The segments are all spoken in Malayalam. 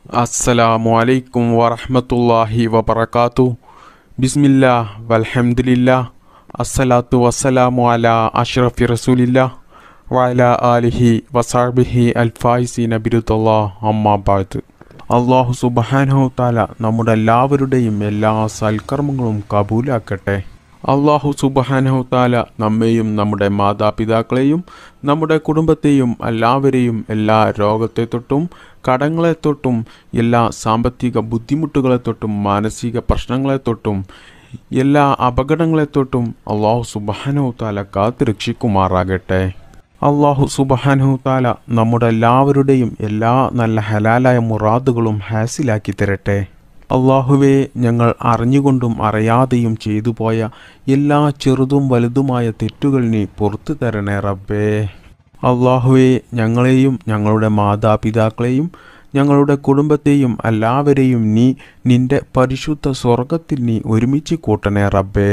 അസ്സലാമു അലൈക്കും വറഹ്മത്തുള്ളാഹി വബറകാതുഹു. ബിസ്മില്ലാ വൽഹംദുലില്ലാ അസ്സലാത്തു വസ്സലാമു അലാ അഷ്റഫി റസൂലില്ലാ വഅലാ ആലിഹി വസഹ്ബിഹി അൽഫായിസീന ബിറുദല്ലാഹ് അമ്മാ ബഅദ്. അല്ലാഹു സുബ്ഹാനഹു തആല നമ്മുടെ എല്ലാവരുടെയും എല്ലാ സൽക്കർമ്മങ്ങളും കബൂലാക്കട്ടെ. അല്ലാഹു സുബ്ഹാനഹു തആല നമ്മെയും നമ്മുടെ മാതാപിതാക്കളെയും നമ്മുടെ കുടുംബത്തെയും എല്ലാവരെയും എല്ലാ രോഗത്തെ തൊട്ടും കടങ്ങളെ തൊട്ടും എല്ലാ സാമ്പത്തിക ബുദ്ധിമുട്ടുകളെ തൊട്ടും മാനസിക പ്രശ്നങ്ങളെ തൊട്ടും എല്ലാ അപകടങ്ങളെ തൊട്ടും അല്ലാഹു സുബ്ഹാനഹു തആല കാത്ത് രക്ഷിക്കുമാറാകട്ടെ. അല്ലാഹു സുബ്ഹാനഹു തആല നമ്മുടെ എല്ലാവരുടെയും എല്ലാ നല്ല ഹലാലായ മുറാദുകളും ഹാസിലാക്കി തരട്ടെ. അള്ളാഹുവേ, ഞങ്ങൾ അറിഞ്ഞുകൊണ്ടും അറിയാതെയും ചെയ്തു പോയ എല്ലാ ചെറുതും വലുതുമായ തെറ്റുകൾ നീ പുറത്തു തരണേ റബ്ബേ. അള്ളാഹുവേ, ഞങ്ങളെയും ഞങ്ങളുടെ മാതാപിതാക്കളെയും ഞങ്ങളുടെ കുടുംബത്തെയും എല്ലാവരെയും നീ നിന്റെ പരിശുദ്ധ സ്വർഗത്തിൽ നീ ഒരുമിച്ച് കൂട്ടണേ റബ്ബേ.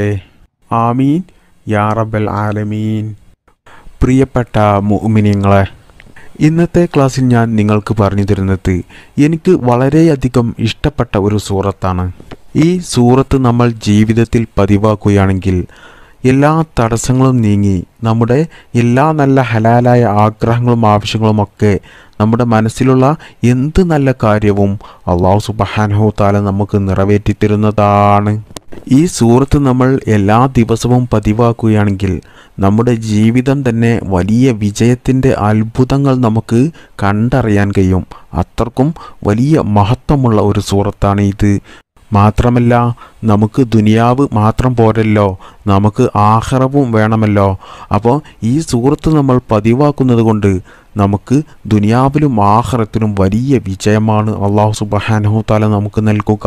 ആമീൻ യാ റബ്ബൽ ആലമീൻ. പ്രിയപ്പെട്ട മുഅ്മിനീങ്ങളെ, ഇന്നത്തെ ക്ലാസ്സിൽ ഞാൻ നിങ്ങൾക്ക് പറഞ്ഞു തരുന്നത് എനിക്ക് വളരെയധികം ഇഷ്ടപ്പെട്ട ഒരു സൂറത്താണ്. ഈ സൂറത്ത് നമ്മൾ ജീവിതത്തിൽ പതിവാക്കുകയാണെങ്കിൽ എല്ലാ തടസ്സങ്ങളും നീങ്ങി നമ്മുടെ എല്ലാ നല്ല ഹലാലായ ആഗ്രഹങ്ങളും ആവശ്യങ്ങളുമൊക്കെ നമ്മുടെ മനസ്സിലുള്ള എന്ത് നല്ല കാര്യവും അല്ലാഹു സുബ്ഹാനഹു തആല നമുക്ക് നിറവേറ്റി തരുന്നതാണ്. ഈ സൂറത്ത് നമ്മൾ എല്ലാ ദിവസവും പതിവാക്കുകയാണെങ്കിൽ നമ്മുടെ ജീവിതം തന്നെ വലിയ വിജയത്തിൻ്റെ അത്ഭുതങ്ങൾ നമുക്ക് കണ്ടറിയാൻ കഴിയും. അത്രക്കും വലിയ മഹത്വമുള്ള ഒരു സൂറത്താണ് ഇത്. മാത്രമല്ല, നമുക്ക് ദുനിയാവ് മാത്രം പോരല്ലോ, നമുക്ക് ആഖിറവും വേണമല്ലോ. അപ്പോൾ ഈ സൂറത്ത് നമ്മൾ പതിവാക്കുന്നത് കൊണ്ട് നമുക്ക് ദുനിയാവിലും ആഖിറത്തിലും വലിയ വിജയമാണ് അല്ലാഹു സുബ്ഹാനഹു തആല നമുക്ക് നൽകുക.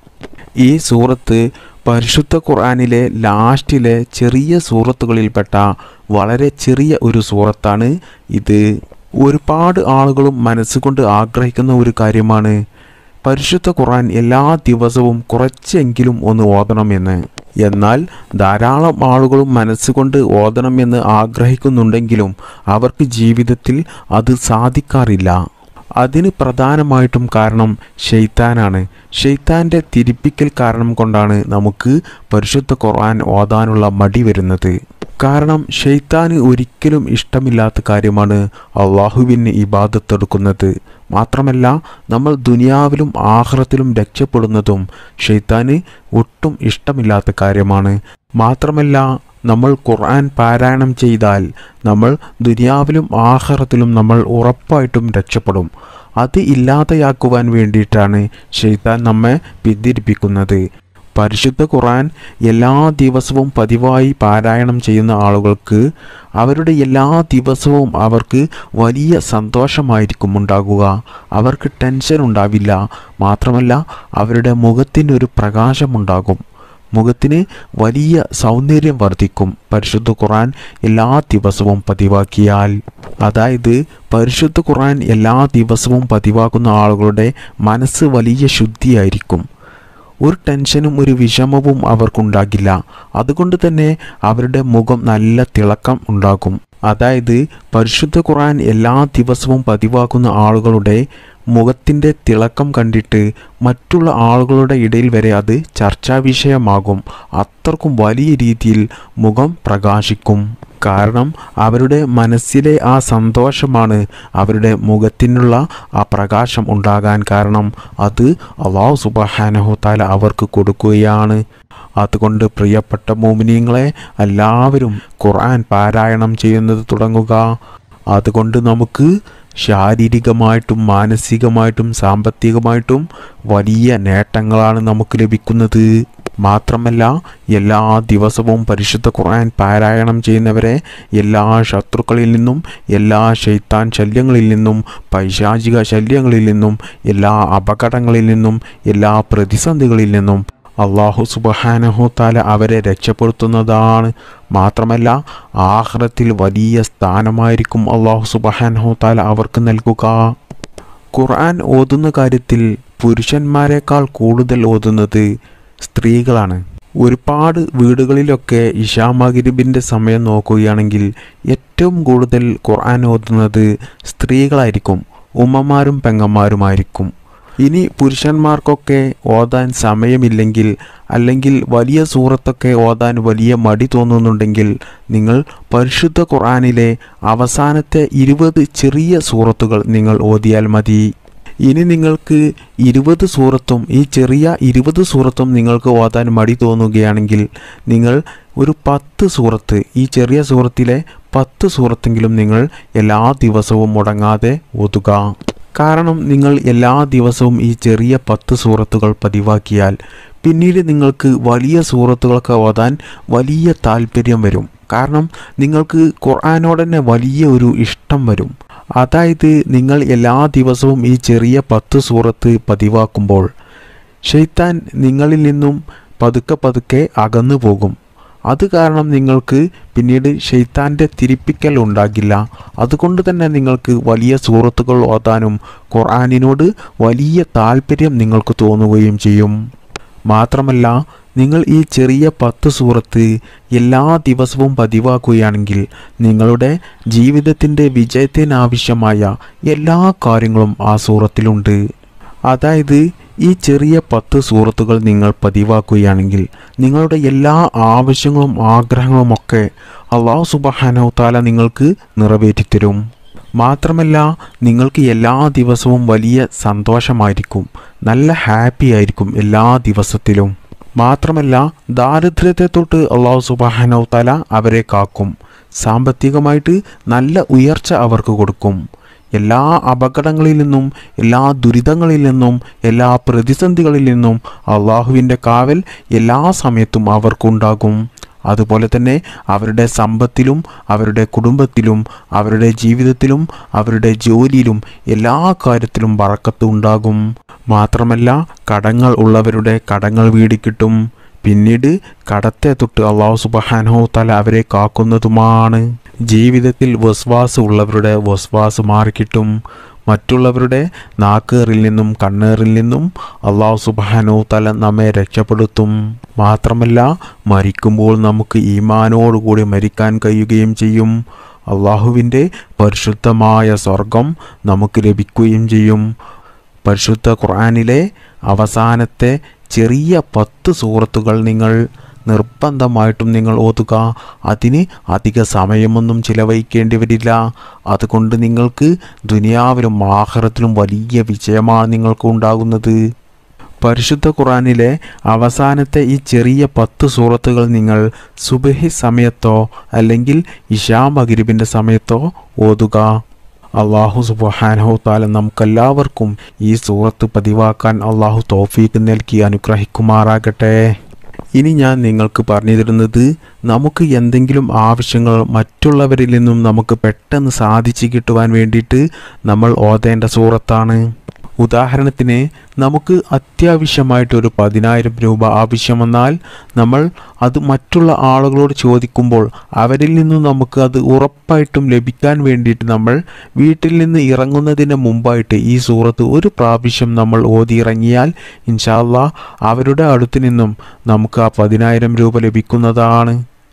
ഈ സൂറത്ത് പരിശുദ്ധ ഖുർആനിലെ ലാസ്റ്റിലെ ചെറിയ സൂറത്തുകളിൽപ്പെട്ട വളരെ ചെറിയ ഒരു സൂറത്താണ് ഇത്. ഒരുപാട് ആളുകളും മനസ്സുകൊണ്ട് ആഗ്രഹിക്കുന്ന ഒരു കാര്യമാണ് പരിശുദ്ധ ഖുർആൻ എല്ലാ ദിവസവും കുറച്ചെങ്കിലും ഒന്ന് ഓതണമെന്ന്. എന്നാൽ ധാരാളം ആളുകളും മനസ്സുകൊണ്ട് ഓതണമെന്ന് ആഗ്രഹിക്കുന്നുണ്ടെങ്കിലും അവർക്ക് ജീവിതത്തിൽ അത് സാധിക്കാറില്ല. അതിന് പ്രധാനമായിട്ടും കാരണം ശൈത്താനാണ്. ശൈത്താൻ്റെ തിരിപ്പിക്കൽ കാരണം കൊണ്ടാണ് നമുക്ക് പരിശുദ്ധ ഖുർആൻ ഓതാനുള്ള മടി വരുന്നത്. കാരണം ശൈത്താന് ഒരിക്കലും ഇഷ്ടമില്ലാത്ത കാര്യമാണ് അള്ളാഹുവിന് ഇബാദത്ത് എടുക്കുന്നത്. മാത്രമല്ല, നമ്മൾ ദുനിയാവിലും ആഖിറത്തിലും രക്ഷപ്പെടുന്നതും ശൈത്താന് ഒട്ടും ഇഷ്ടമില്ലാത്ത കാര്യമാണ്. മാത്രമല്ല, നമ്മൾ ഖുർആൻ പാരായണം ചെയ്താൽ നമ്മൾ ദുനിയാവിലും ആഖിറത്തിലും നമ്മൾ ഉറപ്പായിട്ടും രക്ഷപ്പെടും. അത് ഇല്ലാതെയാക്കുവാൻ വേണ്ടിയിട്ടാണ് ശൈത്താൻ നമ്മെ പിന്തിരിപ്പിക്കുന്നത്. പരിശുദ്ധ ഖുർആൻ എല്ലാ ദിവസവും പതിവായി പാരായണം ചെയ്യുന്ന ആളുകൾക്ക് അവരുടെ എല്ലാ ദിവസവും അവർക്ക് വലിയ സന്തോഷമായിരിക്കും ഉണ്ടാകുക. അവർക്ക് ടെൻഷൻ ഉണ്ടാവില്ല. മാത്രമല്ല, അവരുടെ മുഖത്തിനൊരു പ്രകാശമുണ്ടാകും. മുഖത്തിന് വലിയ സൗന്ദര്യം വർദ്ധിക്കും പരിശുദ്ധ ഖുർആൻ എല്ലാ ദിവസവും പതിവാക്കിയാൽ. അതായത് പരിശുദ്ധ ഖുർആൻ എല്ലാ ദിവസവും പതിവാക്കുന്ന ആളുകളുടെ മനസ്സ് വലിയ ശുദ്ധിയായിരിക്കും. ഒരു ടെൻഷനും ഒരു വിഷമവും അവർക്കുണ്ടാകില്ല. അതുകൊണ്ട് തന്നെ അവരുടെ മുഖം നല്ല തിളക്കം ഉണ്ടാകും. അതായത് പരിശുദ്ധ ഖുർആൻ എല്ലാ ദിവസവും പതിവാക്കുന്ന ആളുകളുടെ മുഖത്തിൻ്റെ തിളക്കം കണ്ടിട്ട് മറ്റുള്ള ആളുകളുടെ ഇടയിൽ വരെ അത് ചർച്ചാ വിഷയമാകും. അത്രക്കും വലിയ രീതിയിൽ മുഖം പ്രകാശിക്കും. കാരണം അവരുടെ മനസ്സിലെ ആ സന്തോഷമാണ് അവരുടെ മുഖത്തിനുള്ള ആ പ്രകാശം ഉണ്ടാകാൻ കാരണം. അത് അല്ലാഹു സുബ്ഹാനഹു തആല അവർക്ക് കൊടുക്കുകയാണ്. അതുകൊണ്ട് പ്രിയപ്പെട്ട മുഅ്മിനീങ്ങളെ, എല്ലാവരും ഖുർആൻ പാരായണം ചെയ്യുന്നത് തുടങ്ങുക. അതുകൊണ്ട് നമുക്ക് ശാരീരികമായിട്ടും മാനസികമായിട്ടും സാമ്പത്തികമായിട്ടും വലിയ നേട്ടങ്ങളാണ് നമുക്ക് ലഭിക്കുന്നത്. മാത്രമല്ല, എല്ലാ ദിവസവും പരിശുദ്ധ ഖുർആൻ പാരായണം ചെയ്യുന്നവരെ എല്ലാ ശത്രുക്കളിൽ നിന്നും എല്ലാ ശൈത്താൻ ശല്യങ്ങളിൽ നിന്നും പൈശാചിക ശല്യങ്ങളിൽ നിന്നും എല്ലാ അപകടങ്ങളിൽ നിന്നും എല്ലാ പ്രതിസന്ധികളിൽ നിന്നും അല്ലാഹു സുബ്ഹാനഹു തആല അവരെ രക്ഷപ്പെടുത്തുന്നതാണ്. മാത്രമല്ല, ആഖിറത്തിൽ വലിയ സ്ഥാനമായിരിക്കും അല്ലാഹു സുബ്ഹാനഹു തആല അവർക്ക് നൽകുക. ഖുർആൻ ഓതുന്ന കാര്യത്തിൽ പുരുഷന്മാരെക്കാൾ കൂടുതൽ ഓതുന്നത് സ്ത്രീകളാണ്. ഒരുപാട് വീടുകളിലൊക്കെ ഇശാ മഗ്‌രിബിൻ്റെ സമയം നോക്കുകയാണെങ്കിൽ ഏറ്റവും കൂടുതൽ ഖുർആൻ ഓതുന്നത് സ്ത്രീകളായിരിക്കും. ഉമ്മമാരും പെങ്ങന്മാരുമായിരിക്കും. ഇനി പുരുഷന്മാർക്കൊക്കെ ഓതാൻ സമയമില്ലെങ്കിൽ അല്ലെങ്കിൽ വലിയ സൂറത്തൊക്കെ ഓതാൻ വലിയ മടി തോന്നുന്നുണ്ടെങ്കിൽ നിങ്ങൾ പരിശുദ്ധ ഖുർആനിലെ അവസാനത്തെ 20 ചെറിയ സൂറത്തുകൾ നിങ്ങൾ ഓതിയാൽ മതി. ഇനി നിങ്ങൾക്ക് 20 സൂറത്തും ഈ ചെറിയ 20 സൂറത്തും നിങ്ങൾക്ക് ഓതാൻ മടി തോന്നുകയാണെങ്കിൽ നിങ്ങൾ ഒരു 10 സൂറത്ത്, ഈ ചെറിയ സൂറത്തിലെ 10 സൂറത്തെങ്കിലും നിങ്ങൾ എല്ലാ ദിവസവും മുടങ്ങാതെ ഓതുക. കാരണം നിങ്ങൾ എല്ലാ ദിവസവും ഈ ചെറിയ 10 സൂറത്തുകൾ പതിവാക്കിയാൽ പിന്നീട് നിങ്ങൾക്ക് വലിയ സൂറത്തുകളൊക്കെ ഓതാൻ വലിയ താല്പര്യം വരും. കാരണം നിങ്ങൾക്ക് ഖുർആനോട് തന്നെ വലിയ ഒരു ഇഷ്ടം വരും. അതായത് നിങ്ങൾ എല്ലാ ദിവസവും ഈ ചെറിയ 10 സൂറത്ത് പതിവാക്കുമ്പോൾ ശൈത്താൻ നിങ്ങളിൽ നിന്നും പതുക്കെ പതുക്കെ അകന്നു പോകും. അത് കാരണം നിങ്ങൾക്ക് പിന്നീട് ശൈത്താൻ്റെ തിരിപ്പിക്കൽ ഉണ്ടാകില്ല. അതുകൊണ്ട് തന്നെ നിങ്ങൾക്ക് വലിയ സൂറത്തുകൾ ഓതാനും ഖുർആനിനോട് വലിയ താല്പര്യം നിങ്ങൾക്ക് തോന്നുകയും ചെയ്യും. മാത്രമല്ല നിങ്ങൾ ഈ ചെറിയ 10 സൂറത്ത് എല്ലാ ദിവസവും പതിവാക്കുകയാണെങ്കിൽ നിങ്ങളുടെ ജീവിതത്തിൻ്റെ വിജയത്തിനാവശ്യമായ എല്ലാ കാര്യങ്ങളും ആ സൂറത്തിലുണ്ട്. അതായത് ഈ ചെറിയ 10 സൂറത്തുകൾ നിങ്ങൾ പതിവാക്കുകയാണെങ്കിൽ നിങ്ങളുടെ എല്ലാ ആവശ്യങ്ങളും ആഗ്രഹങ്ങളുമൊക്കെ അല്ലാഹു സുബ്ഹാനഹു തആല നിങ്ങൾക്ക് നിറവേറ്റിത്തരും. മാത്രമല്ല നിങ്ങൾക്ക് എല്ലാ ദിവസവും വലിയ സന്തോഷമായിരിക്കും, നല്ല ഹാപ്പി ആയിരിക്കും എല്ലാ ദിവസത്തിലും. മാത്രമല്ല ദാരിദ്ര്യത്തെ തൊട്ട് അല്ലാഹു സുബ്ഹാനഹു തആല അവരെ കാക്കും. സാമ്പത്തികമായിട്ട് നല്ല ഉയർച്ച അവർക്ക് കൊടുക്കും. എല്ലാ അപകടങ്ങളിൽ നിന്നും എല്ലാ ദുരിതങ്ങളിൽ നിന്നും എല്ലാ പ്രതിസന്ധികളിൽ നിന്നും അള്ളാഹുവിൻ്റെ കാവൽ എല്ലാ സമയത്തും അവർക്കുണ്ടാകും. അതുപോലെ തന്നെ അവരുടെ സമ്പത്തിലും അവരുടെ കുടുംബത്തിലും അവരുടെ ജീവിതത്തിലും അവരുടെ ജോലിയിലും എല്ലാ കാര്യത്തിലും ബറക്കത്ത് ഉണ്ടാകും. മാത്രമല്ല കടങ്ങൾ ഉള്ളവരുടെ കടങ്ങൾ വീടിക്കിട്ടും. പിന്നീട് കടത്തെ തൊട്ട് അല്ലാഹു സുബ്ഹാനഹു തആല അവരെ കാക്കുന്നതുമാണ്. ജീവിതത്തിൽ വസ്വാസ് ഉള്ളവരുടെ വസ്വാസ് മാറിക്കിട്ടും. മറ്റുള്ളവരുടെ നാക്കേറിൽ നിന്നും കണ്ണേറിൽ നിന്നും അല്ലാഹു സുബ്ഹാനഹു തആല നമ്മെ രക്ഷപ്പെടുത്തും. മാത്രമല്ല മരിക്കുമ്പോൾ നമുക്ക് ഈമാനോടുകൂടി മരിക്കാൻ കഴിയുകയും ചെയ്യും. അള്ളാഹുവിൻ്റെ പരിശുദ്ധമായ സ്വർഗം നമുക്ക് ലഭിക്കുകയും ചെയ്യും. പരിശുദ്ധ ഖുർആനിലെ അവസാനത്തെ ചെറിയ 10 സൂറത്തുകൾ നിങ്ങൾ നിർബന്ധമായിട്ടും നിങ്ങൾ ഓതുക. അതിന് അധിക സമയമൊന്നും ചിലവഴിക്കേണ്ടി വരില്ല. അതുകൊണ്ട് നിങ്ങൾക്ക് ദുനിയാവിലും ആഖിറത്തിലും വലിയ വിജയമാണ് നിങ്ങൾക്ക് ഉണ്ടാകുന്നത്. പരിശുദ്ധ ഖുർആനിലെ അവസാനത്തെ ഈ ചെറിയ 10 സൂറത്തുകൾ നിങ്ങൾ സുബ്ഹി സമയത്തോ അല്ലെങ്കിൽ ഇശാ മഗ്രിബിൻ്റെ സമയത്തോ ഓതുക. അല്ലാഹു സുബ്ഹാനഹു തആല നമുക്കെല്ലാവർക്കും ഈ സൂറത്ത് പതിവാക്കാൻ അല്ലാഹു തൗഫീഖ് നൽകി അനുഗ്രഹിക്കുമാറാകട്ടെ. ഇനി ഞാൻ നിങ്ങൾക്ക് പറഞ്ഞു തരുന്നത് നമുക്ക് എന്തെങ്കിലും ആവശ്യങ്ങൾ മറ്റുള്ളവരിൽ നിന്നും നമുക്ക് പെട്ടെന്ന് സാധിച്ചു കിട്ടുവാൻ വേണ്ടിയിട്ട് നമ്മൾ ഓതേണ്ട സൂറത്താണ്. ഉദാഹരണത്തിന് നമുക്ക് അത്യാവശ്യമായിട്ടൊരു 10,000 രൂപ ആവശ്യം വന്നാൽ നമ്മൾ അത് മറ്റുള്ള ആളുകളോട് ചോദിക്കുമ്പോൾ അവരിൽ നിന്നും നമുക്ക് അത് ഉറപ്പായിട്ടും ലഭിക്കാൻ വേണ്ടിയിട്ട് നമ്മൾ വീട്ടിൽ നിന്ന് ഇറങ്ങുന്നതിന് മുമ്പായിട്ട് ഈ സൂറത്ത് ഒരു പ്രാവശ്യം നമ്മൾ ഓതി ഇറങ്ങിയാൽ ഇൻഷാ അല്ലാഹ് അവരുടെ അടുത്ത് നിന്നും നമുക്ക് ആ 10,000 രൂപ ലഭിക്കുന്നതാണ്.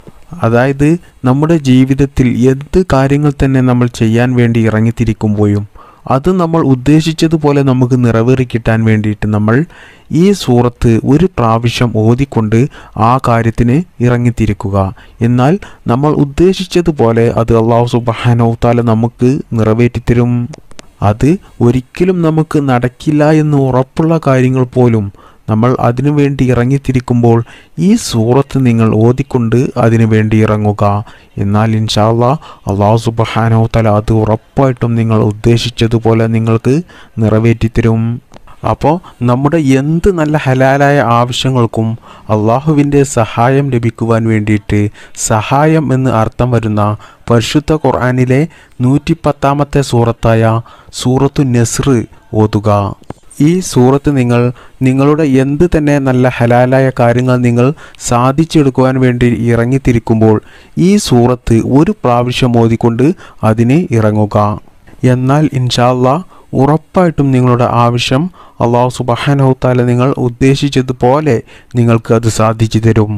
അതായത് നമ്മുടെ ജീവിതത്തിൽ എന്ത് കാര്യങ്ങൾ തന്നെ നമ്മൾ ചെയ്യാൻ വേണ്ടി ഇറങ്ങിത്തിരിക്കുമ്പോഴും അത് നമ്മൾ ഉദ്ദേശിച്ചതുപോലെ നമുക്ക് നിറവേറി കിട്ടാൻ വേണ്ടിയിട്ട് നമ്മൾ ഈ സൂറത്ത് ഒരു പ്രാവശ്യം ഓതിക്കൊണ്ട് ആ കാര്യത്തിന് ഇറങ്ങിത്തിരിക്കുക. എന്നാൽ നമ്മൾ ഉദ്ദേശിച്ചതുപോലെ അത് അല്ലാഹു സുബ്ഹാനഹു തആല നമുക്ക് നിറവേറ്റിത്തരും. അത് ഒരിക്കലും നമുക്ക് നടക്കില്ല എന്ന് ഉറപ്പുള്ള കാര്യങ്ങൾ പോലും നമ്മൾ അതിനു വേണ്ടി ഇറങ്ങിത്തിരിക്കുമ്പോൾ ഈ സൂറത്ത് നിങ്ങൾ ഓതിക്കൊണ്ട് അതിനു വേണ്ടി ഇറങ്ങുക. എന്നാൽ ഇൻഷാ അല്ലാഹ് അല്ലാഹു സുബ്ഹാനഹു തആല അത് ഉറപ്പായിട്ടും നിങ്ങൾ ഉദ്ദേശിച്ചതുപോലെ നിങ്ങൾക്ക് നിറവേറ്റിത്തരും. അപ്പോൾ നമ്മുടെ എന്ത് നല്ല ഹലാലായ ആവശ്യങ്ങൾക്കും അള്ളാഹുവിൻ്റെ സഹായം ലഭിക്കുവാൻ വേണ്ടിയിട്ട് സഹായം എന്ന് അർത്ഥം വരുന്ന പരിശുദ്ധ ഖുർആനിലെ 110-ാമത്തെ സൂറത്തായ സൂറത്തു നസ്ർ ഓതുക. ഈ സൂറത്ത് നിങ്ങൾ നിങ്ങളുടെ എന്ത് തന്നെ നല്ല ഹലാലായ കാര്യങ്ങൾ നിങ്ങൾ സാധിച്ചെടുക്കുവാൻ വേണ്ടി ഇറങ്ങിത്തിരിക്കുമ്പോൾ ഈ സൂറത്ത് ഒരു പ്രാവശ്യം ഓതിക്കൊണ്ട് അതിന് ഇറങ്ങുക. എന്നാൽ ഇൻഷാ അല്ലാഹ് ഉറപ്പായിട്ടും നിങ്ങളുടെ ആവശ്യം അല്ലാഹു സുബ്ഹാനഹു തആല നിങ്ങൾ ഉദ്ദേശിച്ചതുപോലെ നിങ്ങൾക്ക് അത് സാധിച്ചു തരും.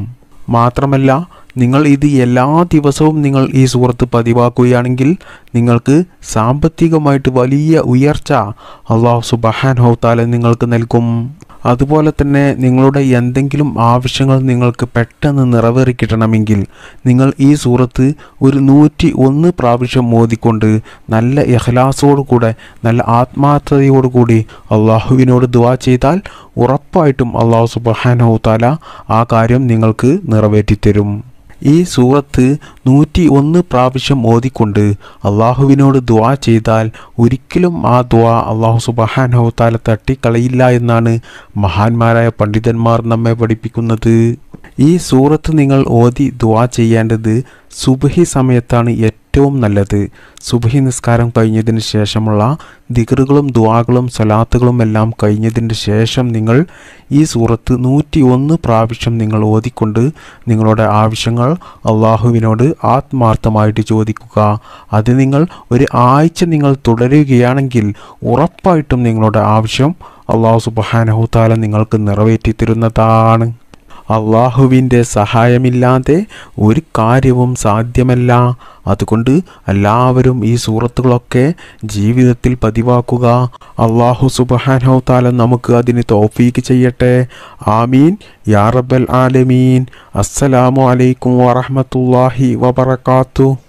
മാത്രമല്ല നിങ്ങൾ ഇത് എല്ലാ ദിവസവും നിങ്ങൾ ഈ സൂറത്ത് പതിവാക്കുകയാണെങ്കിൽ നിങ്ങൾക്ക് സാമ്പത്തികമായിട്ട് വലിയ ഉയർച്ച അല്ലാഹു സുബ്ഹാനഹു തആല നിങ്ങൾക്ക് നൽകും. അതുപോലെ തന്നെ നിങ്ങളുടെ എന്തെങ്കിലും ആവശ്യങ്ങൾ നിങ്ങൾക്ക് പെട്ടെന്ന് നിറവേറി കിട്ടണമെങ്കിൽ നിങ്ങൾ ഈ സൂറത്ത് ഒരു 101 പ്രാവശ്യം ഓതിക്കൊണ്ട് നല്ല ഇഖ്ലാസോടുകൂടെ നല്ല ആത്മാർത്ഥതയോടുകൂടി അള്ളാഹുവിനോട് ദുആ ചെയ്താൽ ഉറപ്പായിട്ടും അല്ലാഹു സുബ്ഹാനഹു തആല ആ കാര്യം നിങ്ങൾക്ക് നിറവേറ്റിത്തരും. ഈ സൂറത്ത് 101 പ്രാവശ്യം ഓതിക്കൊണ്ട് അള്ളാഹുവിനോട് ദുആ ചെയ്താൽ ഒരിക്കലും ആ ദുആ അല്ലാഹു സുബ്ഹാനഹു തആല തട്ടിക്കളയില്ല എന്നാണ് മഹാന്മാരായ പണ്ഡിതന്മാർ നമ്മെ പഠിപ്പിക്കുന്നത്. ഈ സൂറത്ത് നിങ്ങൾ ഓതി ദുആ ചെയ്യേണ്ടത് സുബ്ഹി സമയത്താണ് ഏറ്റവും നല്ലത്. സുബ്ഹി നിസ്കാരം കഴിഞ്ഞതിന് ശേഷമുള്ള ദിക്റുകളും ദുആകളും സ്വലാത്തുകളും എല്ലാം കഴിഞ്ഞതിന് ശേഷം നിങ്ങൾ ഈ സൂറത്ത് 101 പ്രാവശ്യം നിങ്ങൾ ഓതിക്കൊണ്ട് നിങ്ങളുടെ ആവശ്യങ്ങൾ അള്ളാഹുവിനോട് ആത്മാർത്ഥമായിട്ട് ചോദിക്കുക. അത് നിങ്ങൾ ഒരു ആഴ്ച നിങ്ങൾ തുടരുകയാണെങ്കിൽ ഉറപ്പായിട്ടും നിങ്ങളുടെ ആവശ്യം അല്ലാഹു സുബ്ഹാനഹു തആല നിങ്ങൾക്ക് നിറവേറ്റി തരുന്നതാണ്. അള്ളാഹുവിൻ്റെ സഹായമില്ലാതെ ഒരു കാര്യവും സാധ്യമല്ല. അതുകൊണ്ട് എല്ലാവരും ഈ സൂറത്തുകളൊക്കെ ജീവിതത്തിൽ പതിവാക്കുക. അള്ളാഹു സുബ്ഹാനഹു തആല നമുക്ക് അതിന് തൗഫീക്ക് ചെയ്യട്ടെ. ആമീൻ യാ റബ്ബൽ ആലമീൻ. അസ്സലാമു അലൈക്കും വറഹ്മത്തുള്ളാഹി വബറകാതുഹു.